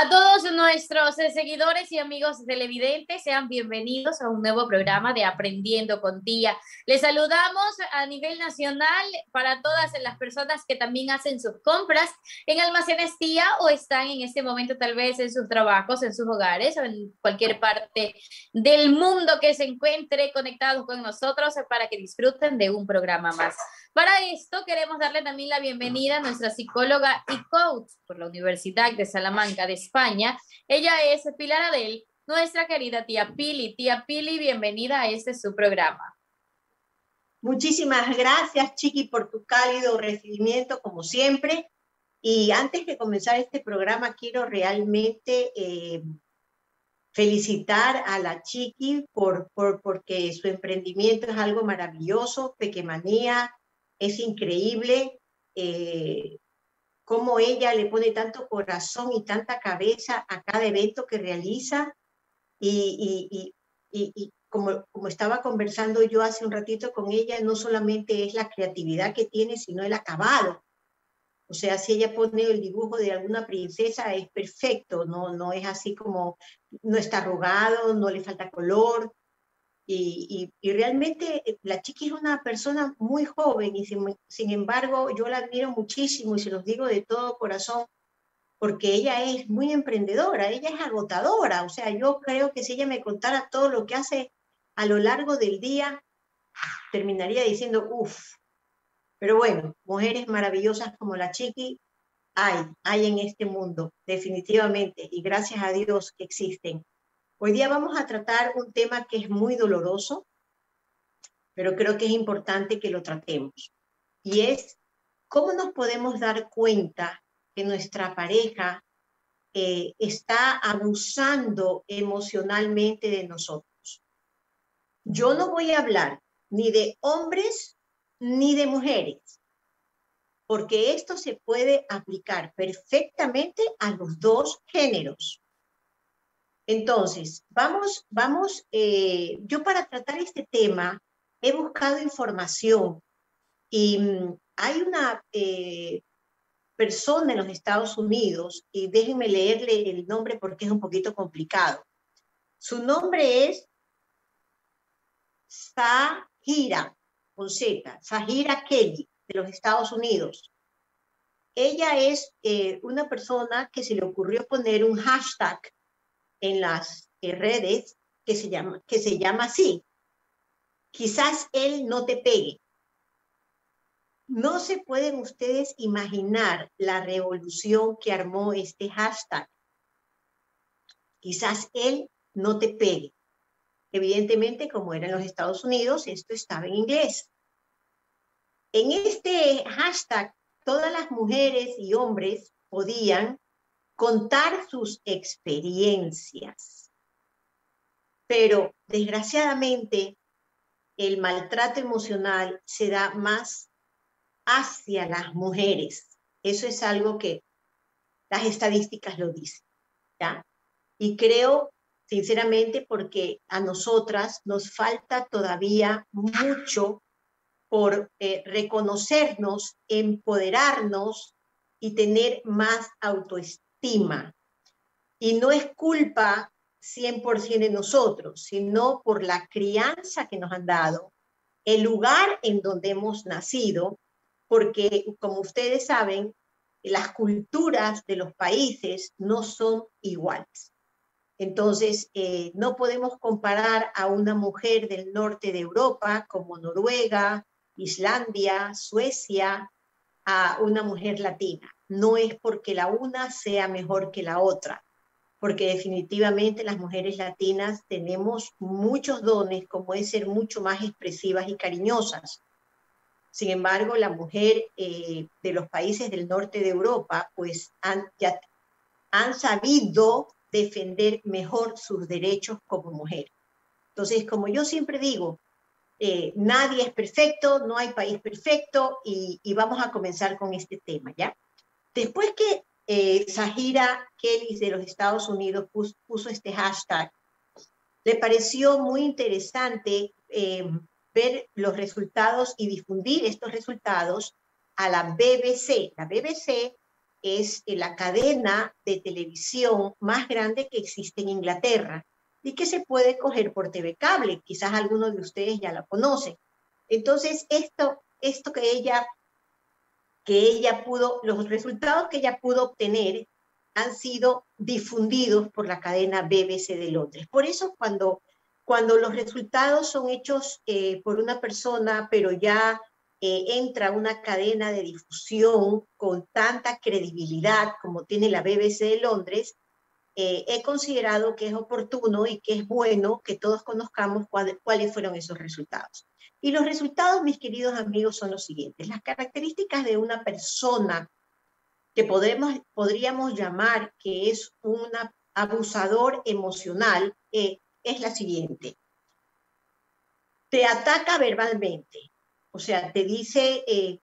A todos nuestros seguidores y amigos televidentes, sean bienvenidos a un nuevo programa de Aprendiendo con Tía. Les saludamos a nivel nacional para todas las personas que también hacen sus compras en Almacenes Tía o están en este momento tal vez en sus trabajos, en sus hogares o en cualquier parte del mundo que se encuentre conectados con nosotros para que disfruten de un programa más. Para esto queremos darle también la bienvenida a nuestra psicóloga y coach por la Universidad de Salamanca de España. Ella es Pilar Adel, nuestra querida tía Pili. Tía Pili, bienvenida a este su programa. Muchísimas gracias, Chiqui, por tu cálido recibimiento, como siempre. Y antes de comenzar este programa, quiero realmente felicitar a la Chiqui porque su emprendimiento es algo maravilloso. Pequemanía es increíble. Cómo ella le pone tanto corazón y tanta cabeza a cada evento que realiza y como estaba conversando yo hace un ratito con ella, no solamente es la creatividad que tiene, sino el acabado. O sea, si ella pone el dibujo de alguna princesa, es perfecto, no es así como, no está arrugado, no le falta color. Y realmente la Chiqui es una persona muy joven y sin embargo yo la admiro muchísimo y se los digo de todo corazón porque ella es muy emprendedora, ella es agotadora. O sea, yo creo que si ella me contara todo lo que hace a lo largo del día, terminaría diciendo, uff. Pero bueno, mujeres maravillosas como la Chiqui hay en este mundo, definitivamente, y gracias a Dios que existen. Hoy día vamos a tratar un tema que es muy doloroso, pero creo que es importante que lo tratemos. Y es cómo nos podemos dar cuenta que nuestra pareja está abusando emocionalmente de nosotros. Yo no voy a hablar ni de hombres ni de mujeres, porque esto se puede aplicar perfectamente a los dos géneros. Entonces, yo para tratar este tema he buscado información y hay una persona en los Estados Unidos, y déjenme leerle el nombre porque es un poquito complicado. Su nombre es Zahira, con Z, Zahira Kelly, de los Estados Unidos. Ella es una persona que se le ocurrió poner un hashtag en las redes que se llama así: quizás él no te pegue. No se pueden ustedes imaginar la revolución que armó este hashtag. Quizás él no te pegue. Evidentemente, como era en los Estados Unidos, esto estaba en inglés. En este hashtag, todas las mujeres y hombres podían contar sus experiencias. Pero, desgraciadamente, el maltrato emocional se da más hacia las mujeres. Eso es algo que las estadísticas lo dicen, ¿ya? Y creo, sinceramente, porque a nosotras nos falta todavía mucho por reconocernos, empoderarnos y tener más autoestima. Y no es culpa 100% de nosotros, sino por la crianza que nos han dado, el lugar en donde hemos nacido, porque como ustedes saben, las culturas de los países no son iguales. Entonces, no podemos comparar a una mujer del norte de Europa, como Noruega, Islandia, Suecia, a una mujer latina. No es porque la una sea mejor que la otra, porque definitivamente las mujeres latinas tenemos muchos dones, como es ser mucho más expresivas y cariñosas. Sin embargo, la mujer de los países del norte de Europa, pues han sabido defender mejor sus derechos como mujer. Entonces, como yo siempre digo, nadie es perfecto, no hay país perfecto, y vamos a comenzar con este tema, ¿ya? Después que Zahira Kelly de los Estados Unidos puso este hashtag, le pareció muy interesante ver los resultados y difundir estos resultados a la BBC. La BBC es la cadena de televisión más grande que existe en Inglaterra y que se puede coger por TV Cable. Quizás algunos de ustedes ya la conocen. Entonces, esto que ella pudo, los resultados que ella pudo obtener han sido difundidos por la cadena BBC de Londres. Por eso cuando los resultados son hechos por una persona, pero ya entra una cadena de difusión con tanta credibilidad como tiene la BBC de Londres, he considerado que es oportuno y que es bueno que todos conozcamos cuáles fueron esos resultados. Y los resultados, mis queridos amigos, son los siguientes. Las características de una persona que podríamos llamar que es un abusador emocional es la siguiente. Te ataca verbalmente, o sea, te dice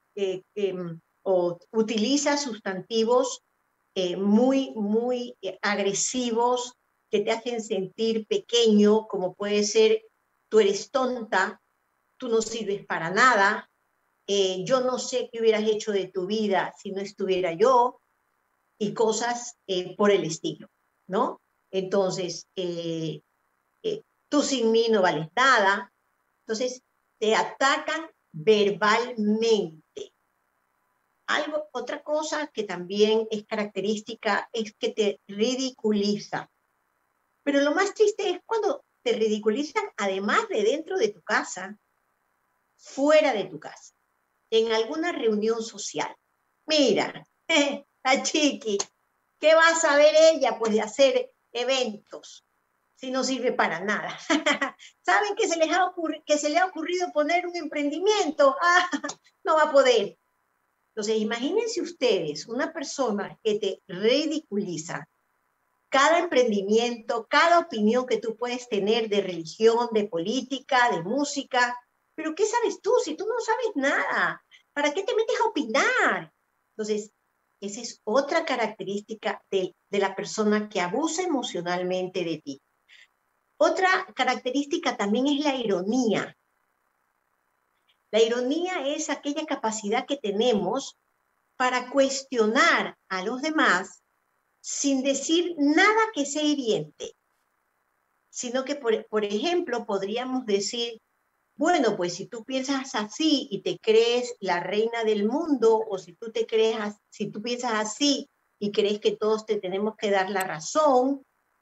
o utiliza sustantivos muy agresivos que te hacen sentir pequeño, como puede ser, tú eres tonta, tú no sirves para nada, yo no sé qué hubieras hecho de tu vida si no estuviera yo, y cosas por el estilo, ¿no? Entonces, tú sin mí no vales nada. Entonces, te atacan verbalmente. Otra cosa que también es característica es que te ridiculiza. Pero lo más triste es cuando te ridiculizan, además de dentro de tu casa, fuera de tu casa, en alguna reunión social. Mira, la chiqui, ¿qué va a saber ella? Pues de hacer eventos, si no sirve para nada. ¿Saben que se le ha ocurrido poner un emprendimiento? No va a poder. Entonces, imagínense ustedes una persona que te ridiculiza cada emprendimiento, cada opinión que tú puedes tener de religión, de política, de música. Pero ¿qué sabes tú si tú no sabes nada? ¿Para qué te metes a opinar? Entonces, esa es otra característica de la persona que abusa emocionalmente de ti. Otra característica también es la ironía. La ironía es aquella capacidad que tenemos para cuestionar a los demás sin decir nada que sea hiriente, sino que, por ejemplo, podríamos decir, bueno, pues si tú piensas así y te crees la reina del mundo, o si tú piensas así y crees que todos te tenemos que dar la razón,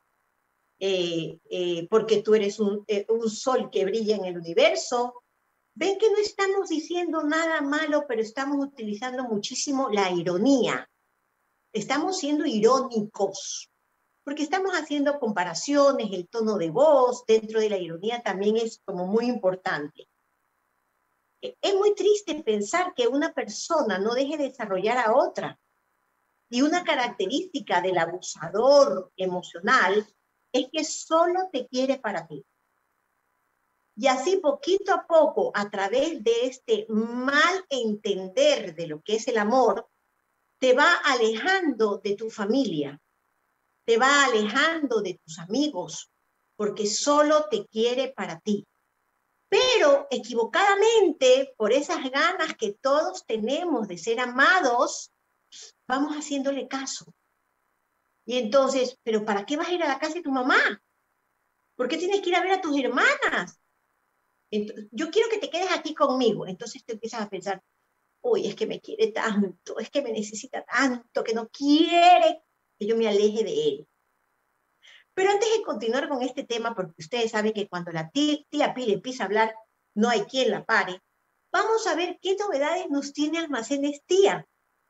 porque tú eres un sol que brilla en el universo. Ven que no estamos diciendo nada malo, pero estamos utilizando muchísimo la ironía. Estamos siendo irónicos, porque estamos haciendo comparaciones, el tono de voz dentro de la ironía también es como muy importante. Es muy triste pensar que una persona no deje de desarrollar a otra. Y una característica del abusador emocional es que solo te quiere para ti. Y así poquito a poco, a través de este mal entender de lo que es el amor, te va alejando de tu familia, te va alejando de tus amigos, porque solo te quiere para ti. Pero equivocadamente, por esas ganas que todos tenemos de ser amados, vamos haciéndole caso. Y entonces, ¿pero para qué vas a ir a la casa de tu mamá? ¿Por qué tienes que ir a ver a tus hermanas? Entonces, yo quiero que te quedes aquí conmigo. Entonces tú empiezas a pensar, uy, es que me quiere tanto, es que me necesita tanto, que no quiere que yo me aleje de él. Pero antes de continuar con este tema, porque ustedes saben que cuando la tía Pili empieza a hablar, no hay quien la pare, vamos a ver qué novedades nos tiene Almacenes Tía.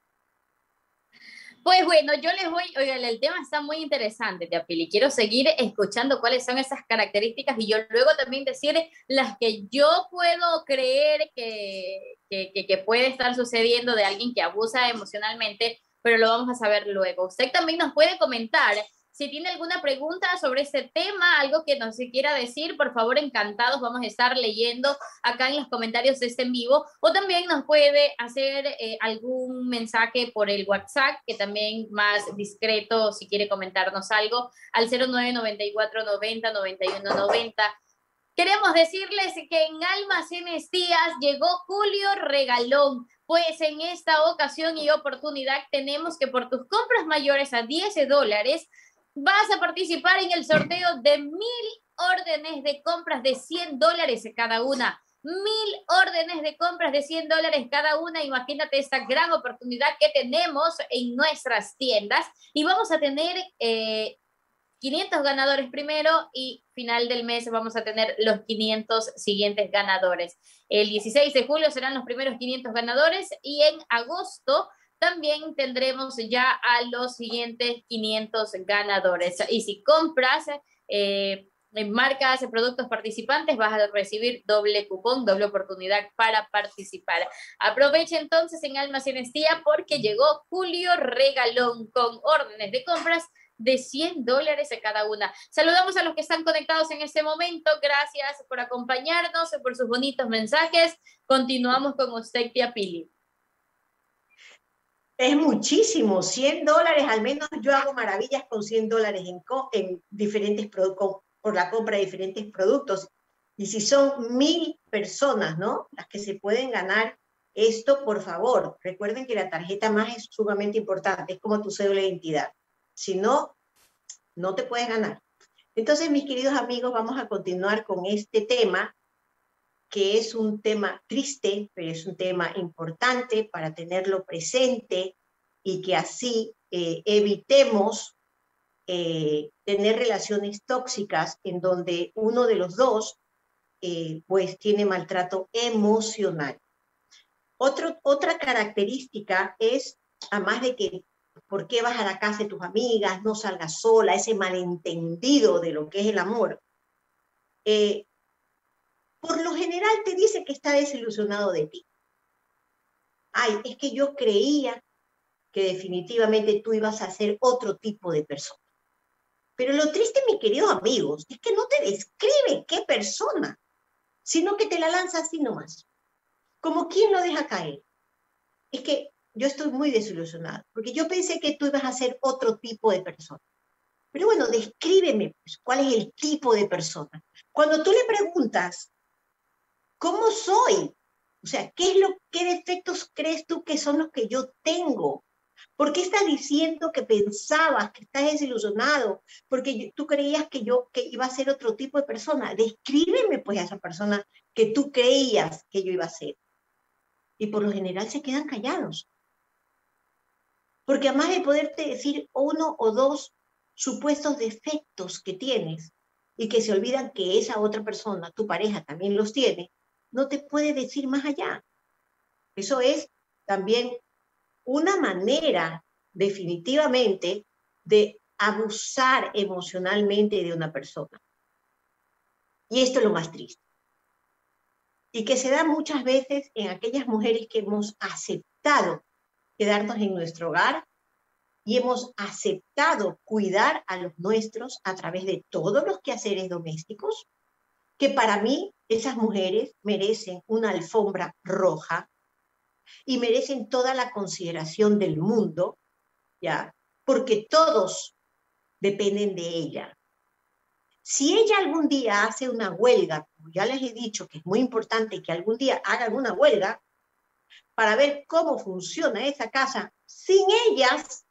Pues bueno, yo les voy, oigan, el tema está muy interesante, tía Pili. Quiero seguir escuchando cuáles son esas características y yo luego también decir las que yo puedo creer que puede estar sucediendo de alguien que abusa emocionalmente, pero lo vamos a saber luego. Usted también nos puede comentar si tiene alguna pregunta sobre este tema, algo que nos quiera decir, por favor, encantados, vamos a estar leyendo acá en los comentarios de este en vivo, o también nos puede hacer algún mensaje por el WhatsApp, que también más discreto, si quiere comentarnos algo, al 0994 90 91 90. Queremos decirles que en Almacenes Díaz llegó Julio Regalón, pues en esta ocasión y oportunidad tenemos que por tus compras mayores a $10 vas a participar en el sorteo de 1,000 órdenes de compras de $100 cada una. 1,000 órdenes de compras de $100 cada una. Imagínate esta gran oportunidad que tenemos en nuestras tiendas y vamos a tener 500 ganadores primero y final del mes vamos a tener los 500 siguientes ganadores. El 16 de julio serán los primeros 500 ganadores y en agosto también tendremos ya a los siguientes 500 ganadores. Y si compras en marcas, productos participantes, vas a recibir doble cupón, doble oportunidad para participar. Aprovecha entonces en Almacenes Díaz porque llegó Julio Regalón con órdenes de compras de $100 a cada una. Saludamos a los que están conectados en este momento. Gracias por acompañarnos, por sus bonitos mensajes. Continuamos con usted, tía Pili. Es muchísimo, $100, al menos yo hago maravillas con $100 en diferentes productos, por la compra de diferentes productos. Y si son 1,000 personas, ¿no?, las que se pueden ganar esto, por favor, recuerden que la tarjeta más es sumamente importante, es como tu cédula de identidad. Si no, no te puedes ganar. Entonces, mis queridos amigos, vamos a continuar con este tema, que es un tema triste, pero es un tema importante para tenerlo presente y que así evitemos tener relaciones tóxicas en donde uno de los dos pues tiene maltrato emocional. Otra característica es, además de que ¿por qué vas a la casa de tus amigas? No salgas sola, ese malentendido de lo que es el amor. Por lo general te dice que está desilusionado de ti. Ay, es que yo creía que definitivamente tú ibas a ser otro tipo de persona. Pero lo triste, mis queridos amigos, es que no te describe qué persona, sino que te la lanza así nomás. Como quien lo deja caer. Es que yo estoy muy desilusionada, porque yo pensé que tú ibas a ser otro tipo de persona. Pero bueno, descríbeme, pues, cuál es el tipo de persona. Cuando tú le preguntas, ¿cómo soy? O sea, ¿qué defectos crees tú que son los que yo tengo? ¿Por qué estás diciendo que pensabas que estás desilusionado? Porque tú creías que iba a ser otro tipo de persona. Descríbeme, pues, a esa persona que tú creías que yo iba a ser. Y por lo general se quedan callados. Porque además de poderte decir uno o dos supuestos defectos que tienes y que se olvidan que esa otra persona, tu pareja, también los tiene, no te puede decir más allá. Eso es también una manera, definitivamente, de abusar emocionalmente de una persona. Y esto es lo más triste. Y que se da muchas veces en aquellas mujeres que hemos aceptado quedarnos en nuestro hogar y hemos aceptado cuidar a los nuestros a través de todos los quehaceres domésticos, que para mí esas mujeres merecen una alfombra roja y merecen toda la consideración del mundo, ¿ya? Porque todos dependen de ella. Si ella algún día hace una huelga, como ya les he dicho que es muy importante que algún día hagan una huelga para ver cómo funciona esa casa sin ellas,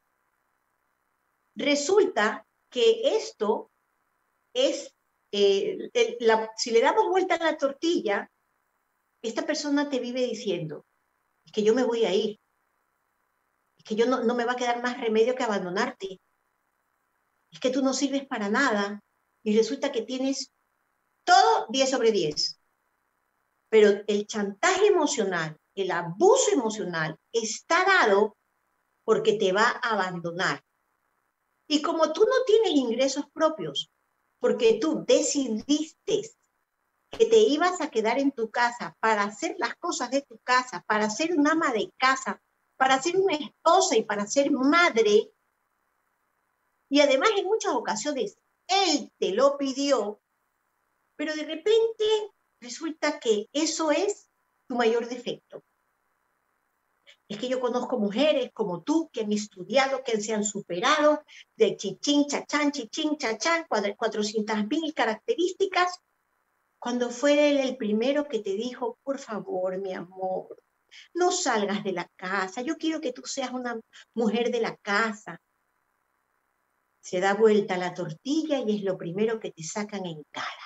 resulta que esto es, si le damos vuelta a la tortilla, esta persona te vive diciendo, es que yo me voy a ir, es que yo no me va a quedar más remedio que abandonarte, es que tú no sirves para nada, y resulta que tienes todo 10 sobre 10. Pero el chantaje emocional, el abuso emocional está dado porque te va a abandonar. Y como tú no tienes ingresos propios, porque tú decidiste que te ibas a quedar en tu casa para hacer las cosas de tu casa, para ser una ama de casa, para ser una esposa y para ser madre, y además en muchas ocasiones él te lo pidió, pero de repente resulta que eso es tu mayor defecto. Es que yo conozco mujeres como tú que han estudiado, que se han superado de chichín, chachán, 400,000 características, Cuando fue él el primero que te dijo, por favor, mi amor, no salgas de la casa, yo quiero que tú seas una mujer de la casa. Se da vuelta la tortilla y es lo primero que te sacan en cara.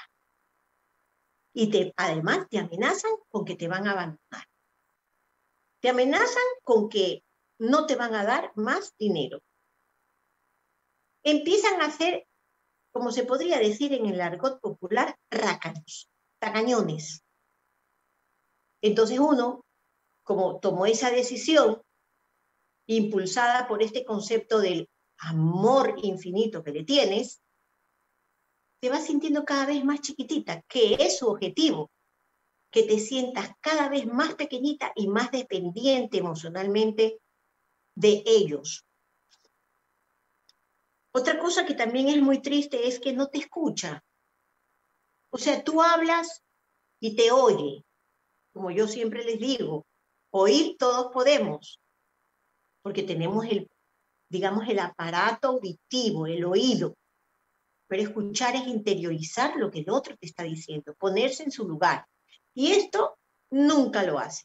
Y además te amenazan con que te van a abandonar. Te amenazan con que no te van a dar más dinero. Empiezan a hacer, como se podría decir en el argot popular, rácanos, tacañones. Entonces uno, como tomó esa decisión, impulsada por este concepto del amor infinito que le tienes, te vas sintiendo cada vez más chiquitita, que es su objetivo, que te sientas cada vez más pequeñita y más dependiente emocionalmente de ellos. Otra cosa que también es muy triste es que no te escucha. O sea, tú hablas y te oye. Como yo siempre les digo, oír todos podemos, porque tenemos digamos, el aparato auditivo, el oído. Pero escuchar es interiorizar lo que el otro te está diciendo, ponerse en su lugar. Y esto nunca lo hace.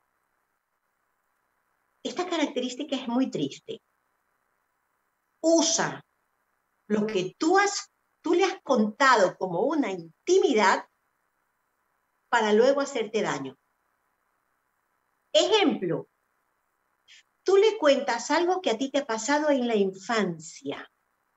Esta característica es muy triste. Usa lo que tú le has contado como una intimidad para luego hacerte daño. Ejemplo, tú le cuentas algo que a ti te ha pasado en la infancia.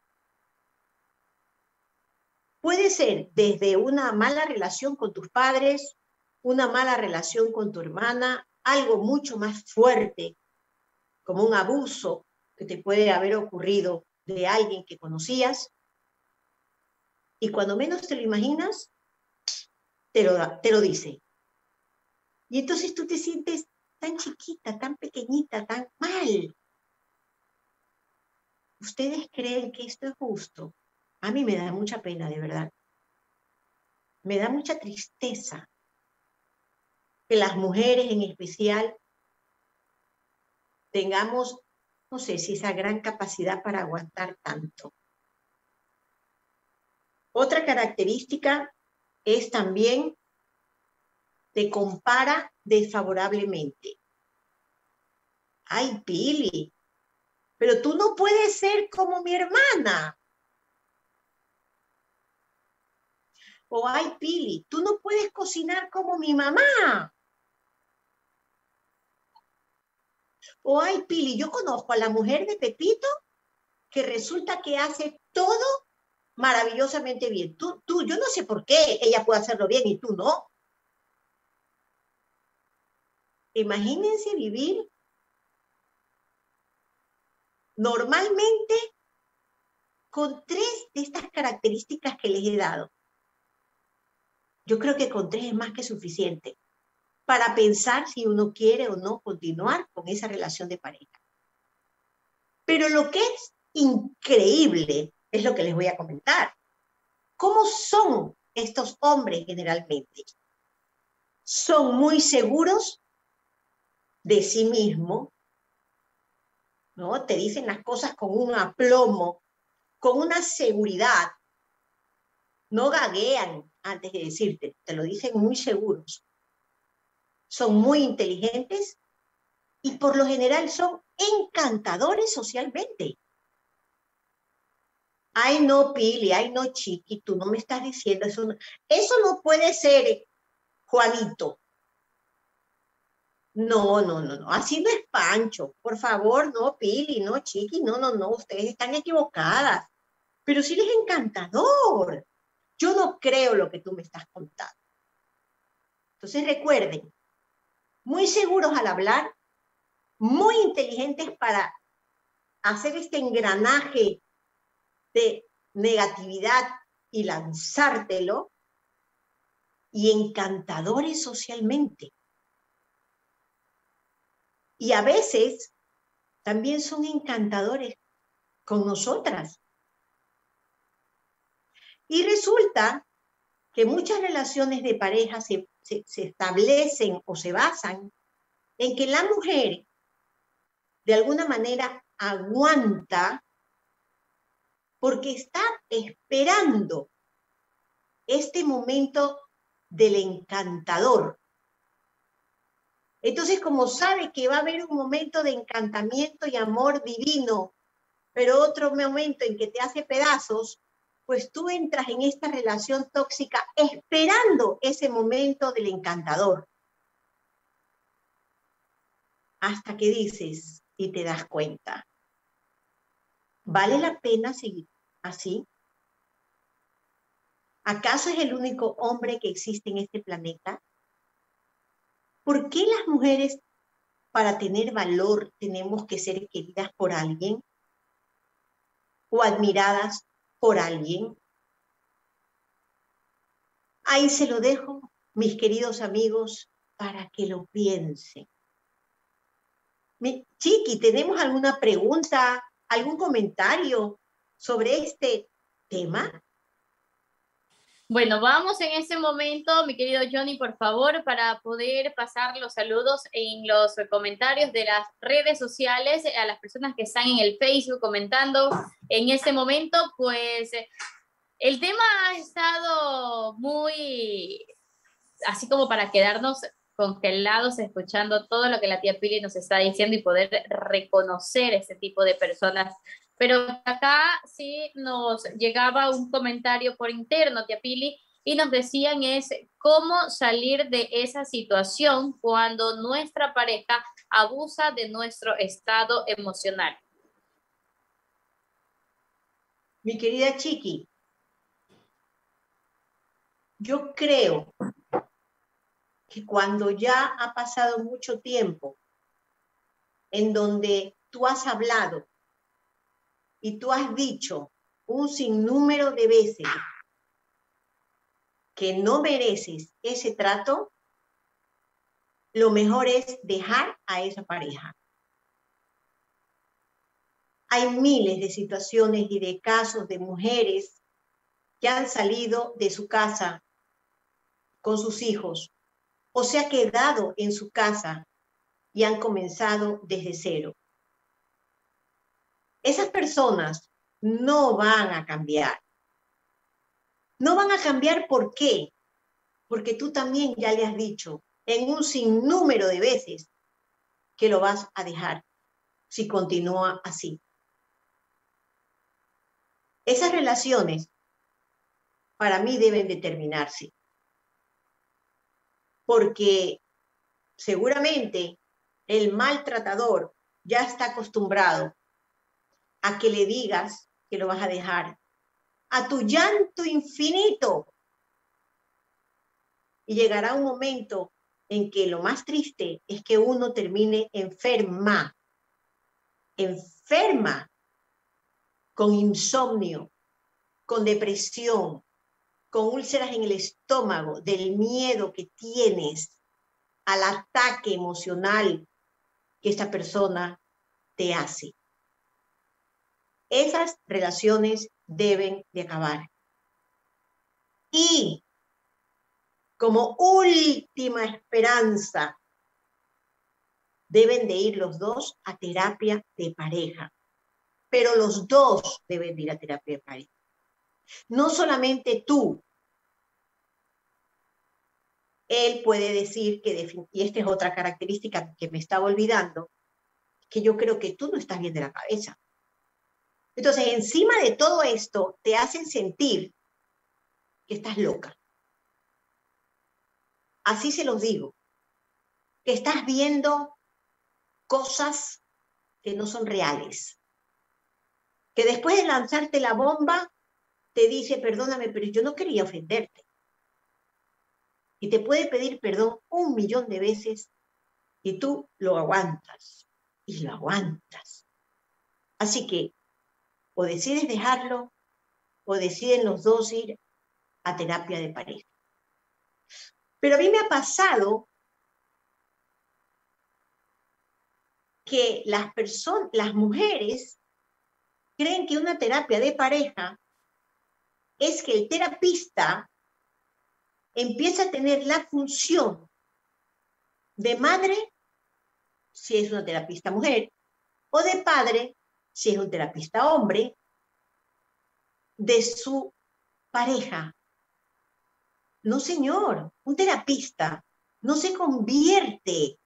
Puede ser desde una mala relación con tus padres, una mala relación con tu hermana, algo mucho más fuerte, como un abuso que te puede haber ocurrido de alguien que conocías, y cuando menos te lo imaginas, te lo dice. Y entonces tú te sientes tan chiquita, tan pequeñita, tan mal. ¿Ustedes creen que esto es justo? A mí me da mucha pena, de verdad. Me da mucha tristeza que las mujeres en especial tengamos, no sé si esa gran capacidad para aguantar tanto. Otra característica es también te compara desfavorablemente. Ay, Pili, pero tú no puedes ser como mi hermana. O ay, Pili, tú no puedes cocinar como mi mamá. O ay, Pili, yo conozco a la mujer de Pepito que resulta que hace todo maravillosamente bien. Yo no sé por qué ella puede hacerlo bien y tú no. Imagínense vivir normalmente con 3 de estas características que les he dado. Yo creo que con 3 es más que suficiente para pensar si uno quiere o no continuar con esa relación de pareja. Pero lo que es increíble es lo que les voy a comentar. ¿Cómo son estos hombres generalmente? Son muy seguros de sí mismos, ¿no? Te dicen las cosas con un aplomo, con una seguridad. No gaguean antes de decirte, te lo dicen muy seguros. Son muy inteligentes y por lo general son encantadores socialmente. Ay, no, Pili, ay, no, Chiqui, tú no me estás diciendo eso. Eso no puede ser, Juanito. No, así no es Pancho. Por favor, no, Pili, no, Chiqui, no, ustedes están equivocadas. Pero sí es encantador. Yo no creo lo que tú me estás contando. Entonces recuerden, muy seguros al hablar, muy inteligentes para hacer este engranaje de negatividad y lanzártelo, y encantadores socialmente. Y a veces también son encantadores con nosotras. Y resulta que muchas relaciones de pareja se establecen o se basan en que la mujer de alguna manera aguanta porque está esperando este momento del encantador. Entonces, como sabe que va a haber un momento de encantamiento y amor divino, pero otro momento en que te hace pedazos, pues tú entras en esta relación tóxica esperando ese momento del encantador. Hasta que dices y te das cuenta, ¿vale la pena seguir así? ¿Acaso es el único hombre que existe en este planeta? ¿Por qué las mujeres, para tener valor, tenemos que ser queridas por alguien o admiradas por alguien? Ahí se lo dejo, mis queridos amigos, para que lo piensen. Chiqui, ¿tenemos alguna pregunta, algún comentario sobre este tema? Bueno, vamos en este momento, mi querido Johnny, por favor, para poder pasar los saludos en los comentarios de las redes sociales a las personas que están en el Facebook comentando en este momento, pues el tema ha estado muy así como para quedarnos congelados escuchando todo lo que la tía Pili nos está diciendo y poder reconocer ese tipo de personas. Pero acá sí nos llegaba un comentario por interno, tía Pili, y nos decían es cómo salir de esa situación cuando nuestra pareja abusa de nuestro estado emocional. Mi querida Chiqui, yo creo que cuando ya ha pasado mucho tiempo en donde tú has hablado y tú has dicho un sinnúmero de veces que no mereces ese trato, lo mejor es dejar a esa pareja. Hay miles de situaciones y de casos de mujeres que han salido de su casa con sus hijos o se ha quedado en su casa y han comenzado desde cero. Esas personas no van a cambiar. No van a cambiar, ¿por qué? Porque tú también ya le has dicho en un sinnúmero de veces que lo vas a dejar si continúa así. Esas relaciones para mí deben de terminarse. Porque seguramente el maltratador ya está acostumbrado a que le digas que lo vas a dejar, a tu llanto infinito. Y llegará un momento en que lo más triste es que uno termine enferma, con insomnio, con depresión, con úlceras en el estómago, del miedo que tienes al ataque emocional que esta persona te hace. Esas relaciones deben de acabar. Y como última esperanza, deben de ir los dos a terapia de pareja. Pero los dos deben de ir a terapia de pareja. No solamente tú. Él puede decir que, y esta es otra característica que me estaba olvidando, que yo creo que tú no estás bien de la cabeza. Entonces, encima de todo esto, te hacen sentir que estás loca. Así se los digo, que estás viendo cosas que no son reales. Que después de lanzarte la bomba, te dice, perdóname, pero yo no quería ofenderte. Y te puede pedir perdón 1.000.000 de veces y tú lo aguantas y lo aguantas. Así que o decides dejarlo o deciden los dos ir a terapia de pareja. Pero a mí me ha pasado que las mujeres creen que una terapia de pareja es que el terapista empieza a tener la función de madre, si es una terapista mujer, o de padre, si es un terapista hombre, de su pareja. No, señor, un terapista no se convierte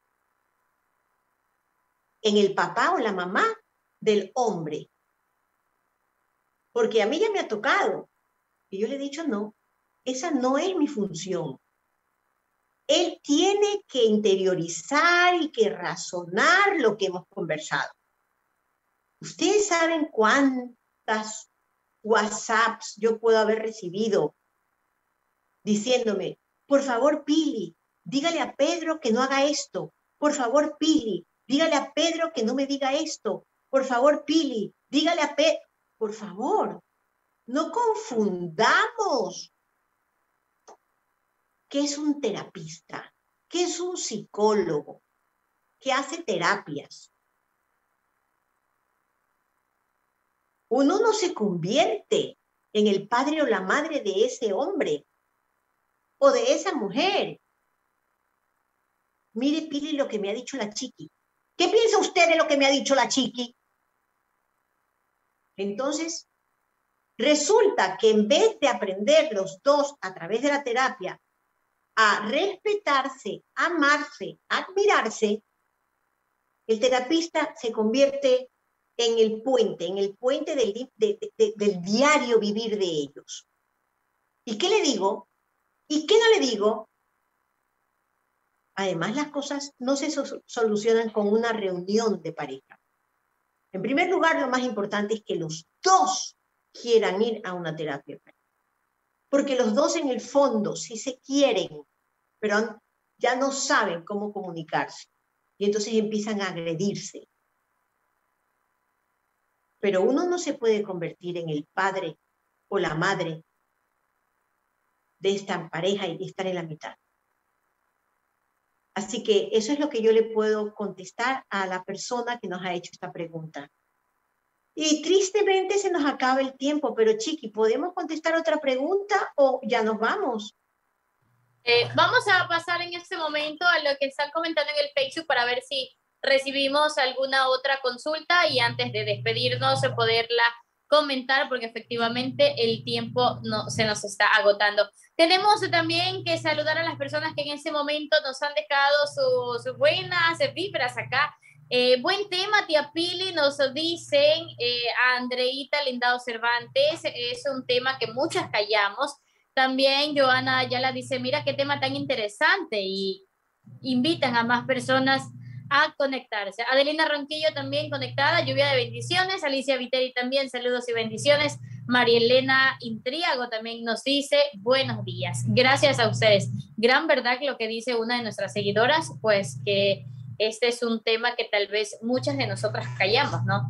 en el papá o la mamá del hombre. Porque a mí ya me ha tocado. Y yo le he dicho, no, esa no es mi función. Él tiene que interiorizar y que razonar lo que hemos conversado. Ustedes saben cuántas WhatsApps yo puedo haber recibido diciéndome, por favor, Pili, dígale a Pedro que no haga esto. Por favor, Pili, dígale a Pedro que no me diga esto. Por favor, Pili, dígale a Pedro. Por favor, no confundamos qué es un terapista, qué es un psicólogo, que hace terapias. Uno no se convierte en el padre o la madre de ese hombre o de esa mujer. Mire, Pili, lo que me ha dicho la chiqui. ¿Qué piensa usted de lo que me ha dicho la chiqui? Entonces, resulta que en vez de aprender los dos a través de la terapia a respetarse, amarse, admirarse, el terapista se convierte en el puente del diario vivir de ellos. ¿Y qué le digo? ¿Y qué no le digo? Además, las cosas no se solucionan con una reunión de pareja. En primer lugar, lo más importante es que los dos quieran ir a una terapia. Porque los dos en el fondo sí se quieren, pero ya no saben cómo comunicarse. Y entonces empiezan a agredirse. Pero uno no se puede convertir en el padre o la madre de esta pareja y estar en la mitad. Así que eso es lo que yo le puedo contestar a la persona que nos ha hecho esta pregunta. Y tristemente se nos acaba el tiempo, pero Chiqui, ¿podemos contestar otra pregunta o ya nos vamos? Vamos a pasar en este momento a lo que están comentando en el Facebook para ver si recibimos alguna otra consulta y antes de despedirnos poderla comentar porque efectivamente el tiempo se nos está agotando. Tenemos también que saludar a las personas que en este momento nos han dejado sus buenas vibras acá. Buen tema, tía Pili, nos dicen a Andreita Lindado Cervantes, es un tema que muchas callamos. También Joana Ayala dice, mira qué tema tan interesante y invitan a más personas a conectarse. Adelina Ronquillo también conectada, lluvia de bendiciones. Alicia Viteri también, saludos y bendiciones. María Elena Intriago también nos dice, buenos días. Gracias a ustedes. Gran verdad lo que dice una de nuestras seguidoras, pues que este es un tema que tal vez muchas de nosotras callamos, ¿no?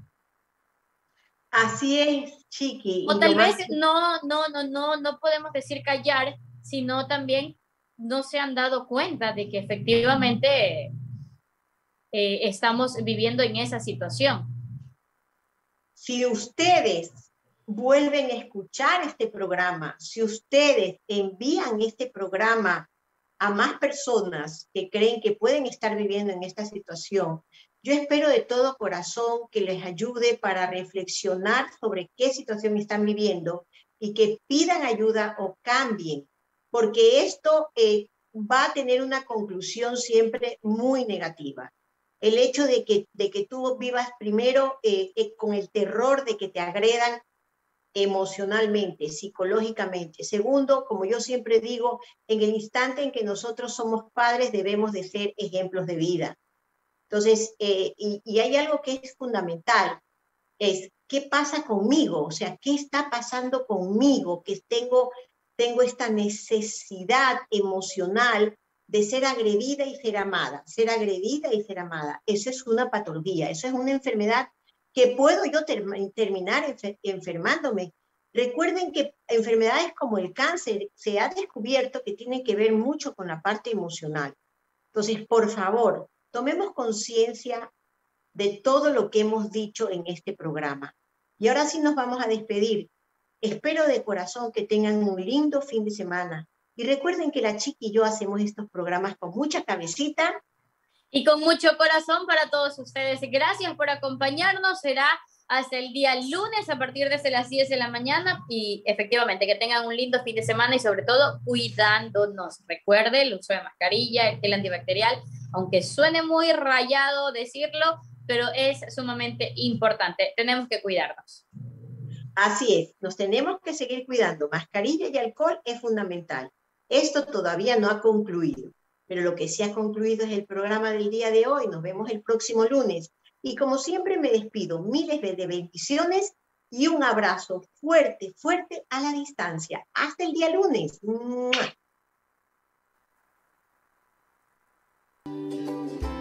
Así es, Chiqui. O tal vez no podemos decir callar, sino también no se han dado cuenta de que efectivamente estamos viviendo en esa situación. Si ustedes vuelven a escuchar este programa, si ustedes envían este programa a más personas que creen que pueden estar viviendo en esta situación, yo espero de todo corazón que les ayude para reflexionar sobre qué situación están viviendo y que pidan ayuda o cambien, porque esto va a tener una conclusión siempre muy negativa. El hecho de que tú vivas primero con el terror de que te agredan emocionalmente, psicológicamente. Segundo, como yo siempre digo, en el instante en que nosotros somos padres debemos de ser ejemplos de vida. Entonces, y hay algo que es fundamental, es ¿qué pasa conmigo? O sea, ¿qué está pasando conmigo? Que tengo esta necesidad emocional de ser agredida y ser amada, ser agredida y ser amada. Eso es una patología, eso es una enfermedad que puedo yo terminar enfermándome. Recuerden que enfermedades como el cáncer se ha descubierto que tienen que ver mucho con la parte emocional. Entonces, por favor, tomemos conciencia de todo lo que hemos dicho en este programa. Y ahora sí nos vamos a despedir. Espero de corazón que tengan un lindo fin de semana. Y recuerden que la Chiqui y yo hacemos estos programas con mucha cabecita y con mucho corazón para todos ustedes. Gracias por acompañarnos. Será hasta el día lunes a partir de las 10 de la mañana y efectivamente que tengan un lindo fin de semana y sobre todo cuidándonos. Recuerde el uso de mascarilla, el gel antibacterial, aunque suene muy rayado decirlo, pero es sumamente importante. Tenemos que cuidarnos. Así es, nos tenemos que seguir cuidando. Mascarilla y alcohol es fundamental. Esto todavía no ha concluido, pero lo que sí ha concluido es el programa del día de hoy. Nos vemos el próximo lunes. Y como siempre me despido, miles de bendiciones y un abrazo fuerte, fuerte a la distancia. Hasta el día lunes. ¡Mua!